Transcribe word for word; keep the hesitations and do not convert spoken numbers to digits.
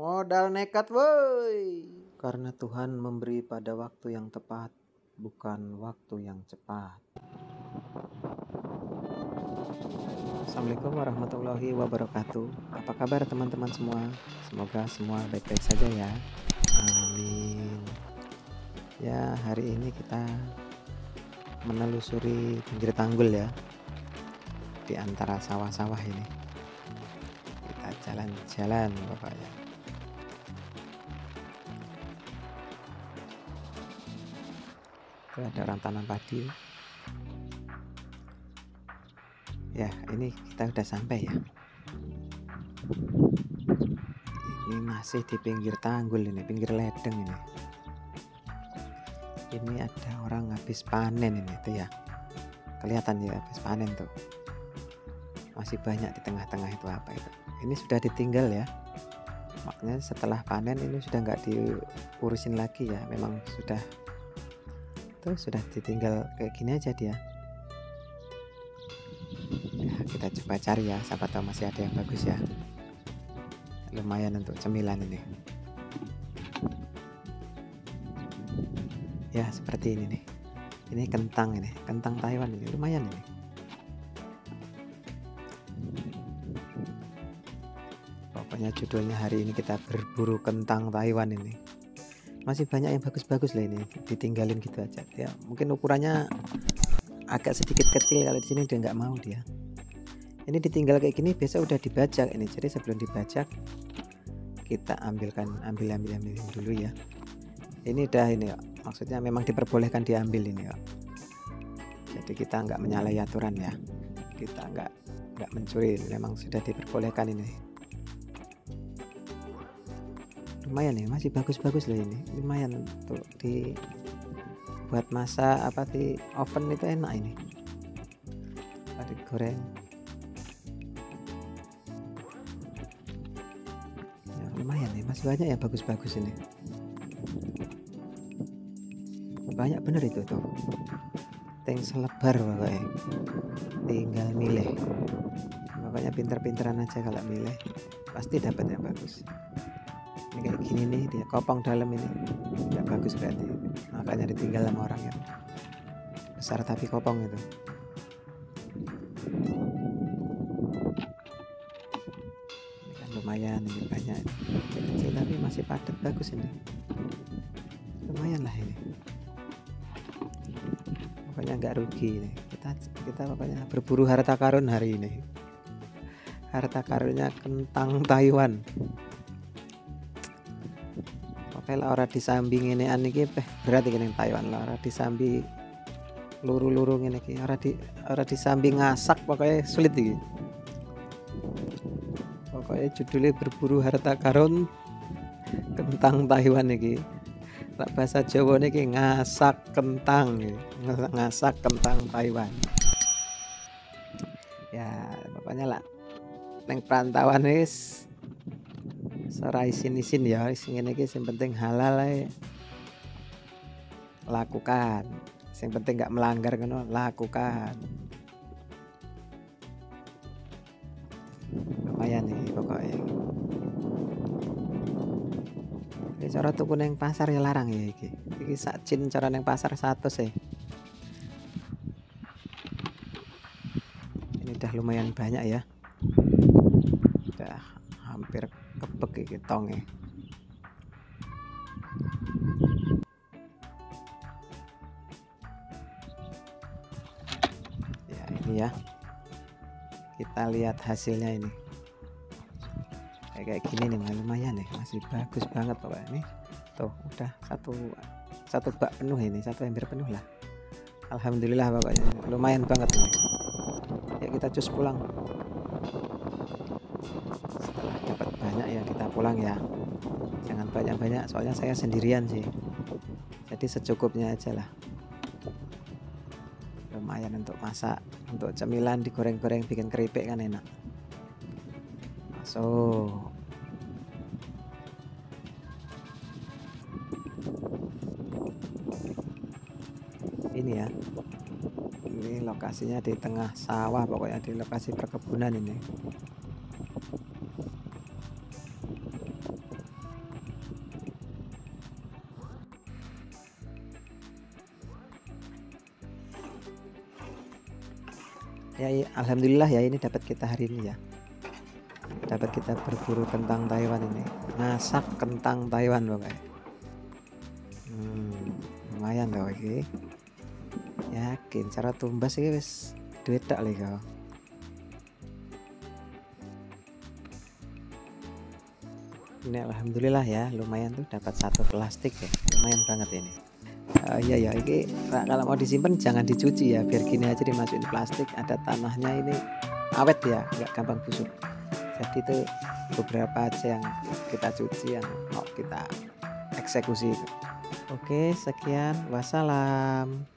Modal nekat woi. Karena Tuhan memberi pada waktu yang tepat, bukan waktu yang cepat. Assalamualaikum warahmatullahi wabarakatuh. Apa kabar teman-teman semua? Semoga semua baik-baik saja ya. Amin. Ya, hari ini kita menelusuri pinggir tanggul ya. Di antara sawah-sawah ini. Kita jalan-jalan pokoknya. Itu ada orang tanam padi. Ya, ini kita udah sampai ya. Ini masih di pinggir tanggul ini, pinggir ledeng ini. Ini ada orang habis panen ini tuh ya. Kelihatan ya habis panen tuh. Masih banyak di tengah-tengah itu apa itu. Ini sudah ditinggal ya. Makanya setelah panen ini sudah nggak diurusin lagi ya. Memang sudah tuh sudah ditinggal kayak gini aja dia. Ya, kita coba cari ya, siapa tahu masih ada yang bagus ya. Lumayan untuk cemilan ini. Ya, seperti ini nih. Ini kentang ini, kentang Taiwan ini lumayan ini. Pokoknya judulnya hari ini kita berburu kentang Taiwan ini. Masih banyak yang bagus-bagus lah ini, ditinggalin gitu aja. Ya, mungkin ukurannya agak sedikit kecil, kalau di sini dia nggak mau dia. Ini ditinggal kayak gini, biasa udah dibajak ini. Jadi sebelum dibajak kita ambilkan, ambil ambil ambil dulu ya. Ini udah ini ya, maksudnya memang diperbolehkan diambil ini ya. Jadi kita nggak menyalahi aturan ya. Kita nggak nggak mencuri, memang sudah diperbolehkan ini. Lumayan ya, masih bagus-bagus loh ini. Lumayan untuk di buat masak apa di oven itu enak ini. Ada goreng. Ya, lumayan nih, masih banyak yang bagus-bagus ini. Banyak bener itu tuh. Tank selebar pokoknya. Tinggal milih. Pokoknya pinter-pinteran aja kalau milih, pasti dapat yang bagus. Ini kayak gini nih, dia kopong dalam ini nggak bagus berarti, makanya ditinggal sama orang ya. Besar tapi kopong itu. Ini kan lumayan, ini banyak kecil tapi masih padat, bagus ini. Lumayan lah ini. Pokoknya nggak rugi ini. Kita kita pokoknya berburu harta karun hari ini. Harta karunnya kentang Taiwan. Kalau ora disambi ngene iki berat iki ning Taiwan lah, ora disambi luru-luru ngene iki, ora di ora disambi ngasak pokoknya sulit iki. Pokoknya judulnya berburu harta karun kentang Taiwan iki. Lah bahasa Jawa niki ngasak kentang, ngasak kentang Taiwan. Ya, pokoknya lah neng perantauan wis ora isin-isin ya, sing ngene iki sing penting halal ae. Lakukan. Sing penting nggak melanggar ngono, lakukan. Lumayan nih pokoknya. Iki cara tuku neng pasar ya larang ya iki. Iki sak jin cara neng pasar satu sih. Ini udah lumayan banyak ya. Udah hampir kebek iki tonge. Ya ini ya. Kita lihat hasilnya ini. Kayak kayak gini nih, lumayan nih, masih bagus banget pokoknya ini. Tuh, udah satu satu bak penuh ini, satu ember penuh lah. Alhamdulillah pokoknya lumayan banget ini. Ya kita cus pulang. Setelah dapat banyak ya kita pulang ya. Jangan banyak-banyak soalnya saya sendirian sih. Jadi secukupnya aja lah. Lumayan untuk masak, untuk cemilan digoreng-goreng bikin keripik kan enak. Masuk. Ini ya. Ini lokasinya di tengah sawah, pokoknya di lokasi perkebunan ini. Ya, ya alhamdulillah ya ini dapat kita hari ini ya. Dapat kita berburu kentang Taiwan ini. Masak kentang Taiwan pokoknya. Hmm, lumayan tau iki. Yakin cara tumbas iki wis duit tak lho kau. Ini alhamdulillah ya, lumayan tuh dapat satu plastik ya. Lumayan banget ini. Uh, iya ya, ini kalau mau disimpan jangan dicuci ya, biar gini aja dimasukin di plastik. Ada tanahnya ini awet ya, nggak gampang busuk. Jadi itu beberapa aja yang kita cuci, yang mau kita eksekusi. Oke, sekian, wassalam.